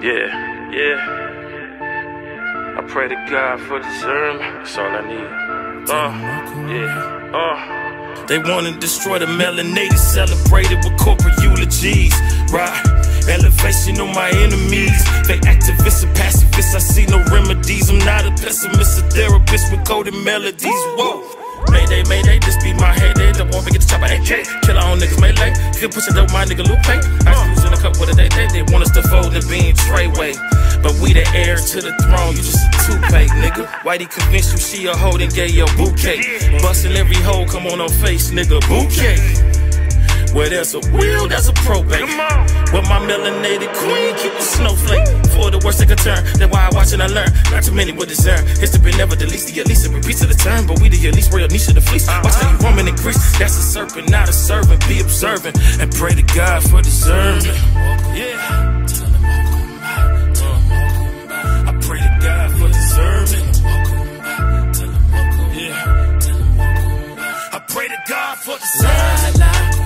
Yeah. I pray to God for discernment. That's all I need. They wanna destroy the melanated, celebrated with corporate eulogies. Right, elevation on my enemies. They activists and pacifists, I see no remedies. I'm not a pessimist, a therapist with coded melodies. Whoa. Mayday, mayday, this be my heyday. The one get the chopper AK. Kill our own niggas, melee. Could push it up, my nigga Lupe. I use in a cup with a day. They want us to fold and be in treyway. But we the heirs to the throne, you just a toupee, nigga. Whitey convinced you she a hoe, then gave you a bouquet. Bustin' every hoe, come on face, nigga, bouquet. Where there's a will, there's a probate. With my melanated queen, keep a snowflake. For the worst they could turn, that's why I watch and I learn. Not too many would discern. History never the least, at least it repeats to the term. But we the at least royal niche of the fleece. Watch how you woman in Greece. That's a serpent, not a servant. Be observant and pray to God for discernment. Yeah. I pray to God for discernment. Yeah. I pray to God for discernment.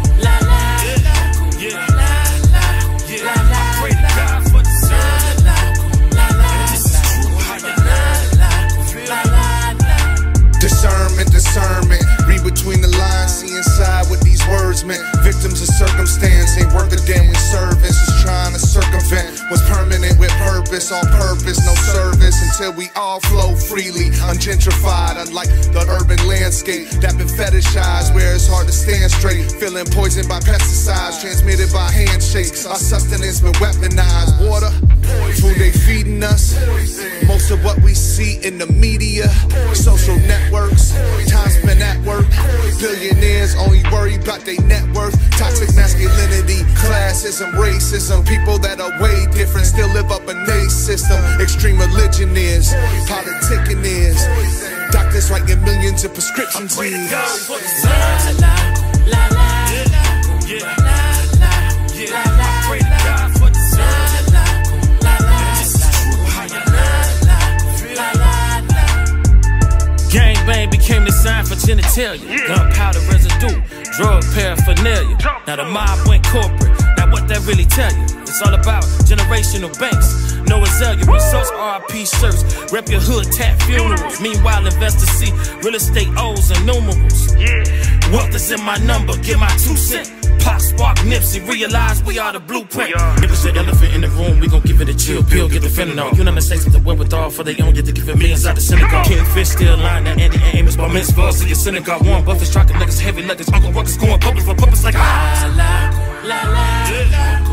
Discernment, read between the lines, see inside what these words meant. Victims of circumstance ain't worth a damn we servants. Just trying to circumvent what's permanent with purpose. On purpose, no service until we all flow freely. Ungentrified, unlike the urban landscape that been fetishized, where it's hard to stand straight. Feeling poisoned by pesticides, transmitted by handshakes. Our sustenance been weaponized. Water, food they feeding us. Most of what we see in the media, social networks, time spent at work. Billionaires only worry about their net worth. Toxic masculinity, classism, racism. People that are way different still live up in their system. Extreme religion is, politicking is. Doctors writing millions of prescriptions. Gangbang became the sign for genitalia. Gunpowder residue, drug paraphernalia. Now the mob went corporate. Now what that really tell you? It's all about generational banks. No azalea, results, RIP shirts. Rep your hood, tap funerals. Meanwhile, investors see real estate O's and numerals. Wealth is in my number, get my 2 cents. Pop, spark, Nipsey, realize we are the blueprint. If it's the elephant in the room, we gon' give it a chill pill, get the fentanyl. United States with the wherewithal for they own, get to give it millions out the synagogue. Kingfish still lying, that Andy Amos, bar mitzvahs, see your synagogue. Warren Buffett's tracking niggas, heavy luggage, Uncle Ruckus going public for purpose like la la la la.